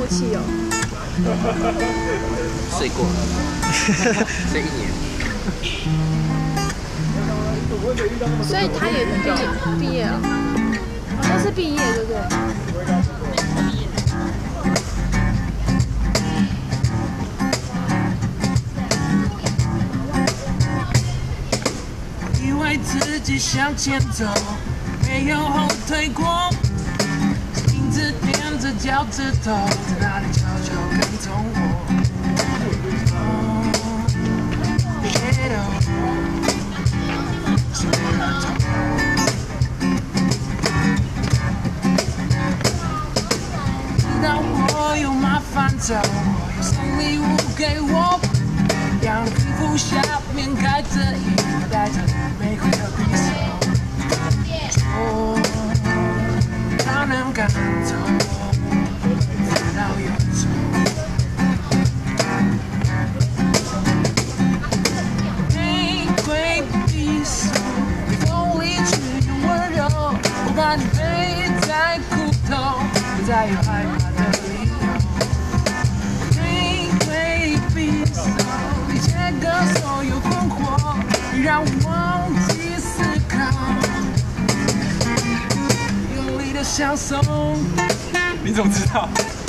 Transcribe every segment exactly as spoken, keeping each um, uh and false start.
默契哦。 睡过了，睡一年。 所以他也毕业毕业了，好像是毕业，对不对？ 以为自己向前走，没有后退过。影子踮着脚趾头，在那里悄悄跟踪我。是我的痛。知道我有麻烦找我，有送礼物给我。让皮肤下面盖着一个带着玫瑰的匕首，哦，它能赶走烦恼忧愁。玫瑰匕首，锋利却又温柔，我把你背在骨头，不再有害怕的理由。玫瑰匕首。切割所有困惑，让我忘记思考，用力的享受。 你怎么知道？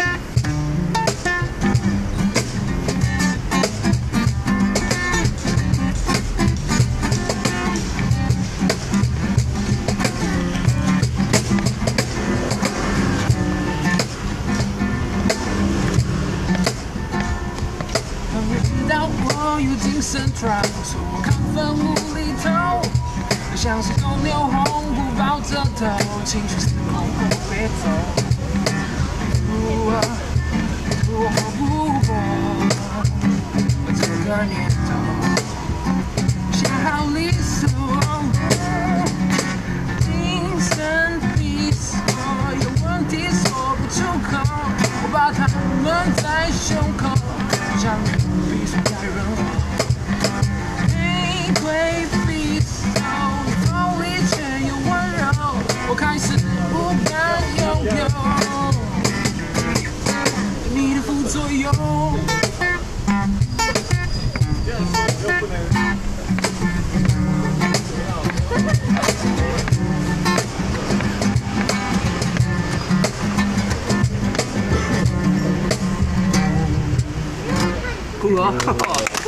我有精神状况，说我亢奋无厘头，就像是公牛红不抱着头，情绪失控不别走。我我不过这个念头，写好离手，精神闭锁，有问题说不出口，我把它闷在胸口，就像匕首在人后。玫瑰匕首，锋利却又温柔，我开始不敢拥有你的副作用。 酷哦！